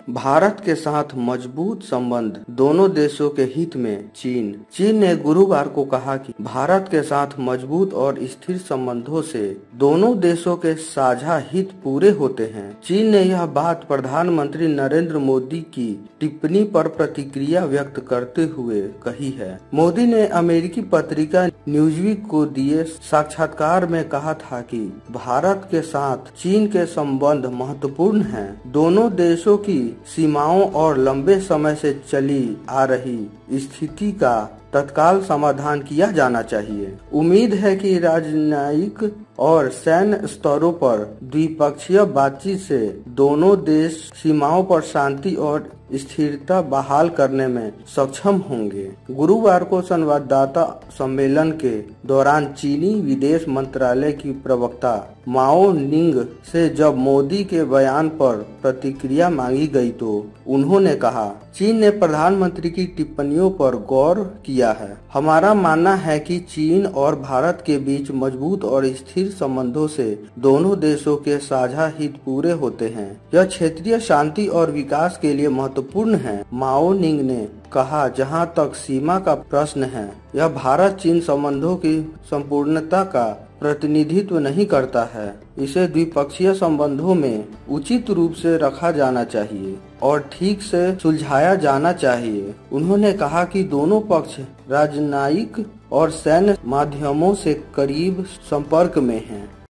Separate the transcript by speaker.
Speaker 1: भारत के साथ मजबूत संबंध दोनों देशों के हित में। चीन ने गुरुवार को कहा कि भारत के साथ मजबूत और स्थिर संबंधों से दोनों देशों के साझा हित पूरे होते हैं। चीन ने यह बात प्रधानमंत्री नरेंद्र मोदी की टिप्पणी पर प्रतिक्रिया व्यक्त करते हुए कही है। मोदी ने अमेरिकी पत्रिका न्यूज़वीक को दिए साक्षात्कार में कहा था कि भारत के साथ चीन के संबंध महत्वपूर्ण हैं। दोनों देशों की सीमाओं और लंबे समय से चली आ रही स्थिति का तत्काल समाधान किया जाना चाहिए। उम्मीद है कि राजनयिक और सैन्य स्तरों पर द्विपक्षीय बातचीत से दोनों देश सीमाओं पर शांति और स्थिरता बहाल करने में सक्षम होंगे। गुरुवार को संवाददाता सम्मेलन के दौरान चीनी विदेश मंत्रालय की प्रवक्ता माओ निंग से जब मोदी के बयान पर प्रतिक्रिया मांगी गई तो उन्होंने कहा, चीन ने प्रधानमंत्री की टिप्पणियों पर गौर किया है। हमारा मानना है कि चीन और भारत के बीच मजबूत और स्थिर संबंधों से दोनों देशों के साझा हित पूरे होते हैं। यह क्षेत्रीय शांति और विकास के लिए महत्वपूर्ण है। माओ निंग ने कहा, जहां तक सीमा का प्रश्न है, यह भारत चीन संबंधों की संपूर्णता का प्रतिनिधित्व नहीं करता है। इसे द्विपक्षीय संबंधों में उचित रूप से रखा जाना चाहिए और ठीक से सुलझाया जाना चाहिए। उन्होंने कहा कि दोनों पक्ष राजनयिक और सैन्य माध्यमों से करीब संपर्क में हैं।